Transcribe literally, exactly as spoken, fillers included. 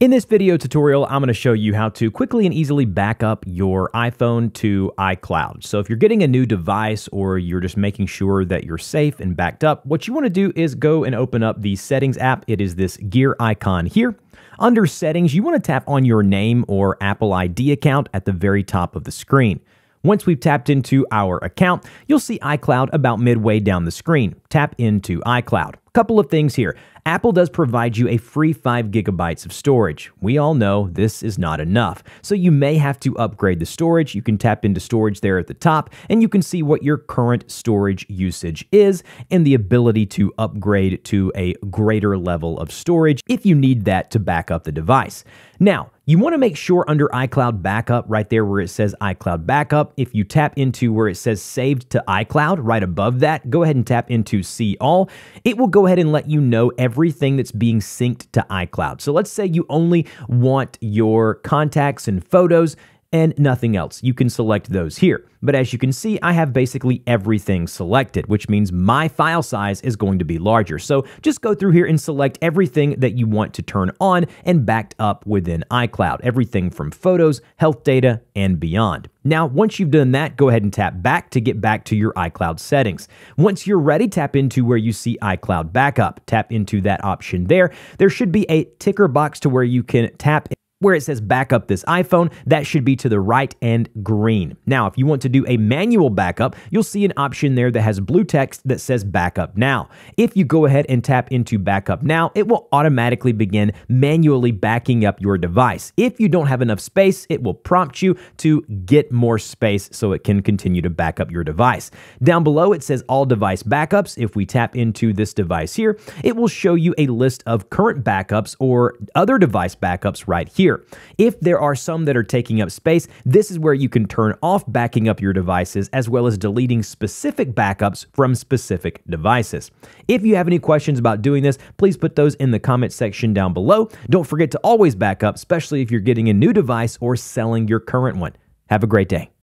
In this video tutorial, I'm going to show you how to quickly and easily back up your iPhone to iCloud. So if you're getting a new device or you're just making sure that you're safe and backed up, what you want to do is go and open up the Settings app. It is this gear icon here. Under Settings, you want to tap on your name or Apple I D account at the very top of the screen. Once we've tapped into our account, you'll see iCloud about midway down the screen. Tap into iCloud. A couple of things here. Apple does provide you a free five gigabytes of storage. We all know this is not enough, so you may have to upgrade the storage. You can tap into storage there at the top, and you can see what your current storage usage is and the ability to upgrade to a greater level of storage if you need that to back up the device. Now, you want to make sure under iCloud Backup, right there where it says iCloud Backup, if you tap into where it says Saved to iCloud, right above that, go ahead and tap into See All. It will go ahead and let you know everything that's being synced to iCloud. So let's say you only want your contacts and photos and nothing else. You can select those here. But as you can see, I have basically everything selected, which means my file size is going to be larger. So just go through here and select everything that you want to turn on and backed up within iCloud. Everything from photos, health data, and beyond. Now, once you've done that, go ahead and tap back to get back to your iCloud settings. Once you're ready, tap into where you see iCloud Backup. Tap into that option there. There should be a ticker box to where you can tap where it says back up this iPhone. That should be to the right and green. Now, if you want to do a manual backup, you'll see an option there that has blue text that says backup now. If you go ahead and tap into backup now, it will automatically begin manually backing up your device. If you don't have enough space, it will prompt you to get more space so it can continue to back up your device. Down below, it says all device backups. If we tap into this device here, it will show you a list of current backups or other device backups right here. If there are some that are taking up space, this is where you can turn off backing up your devices as well as deleting specific backups from specific devices. If you have any questions about doing this, please put those in the comment section down below. Don't forget to always back up, especially if you're getting a new device or selling your current one. Have a great day.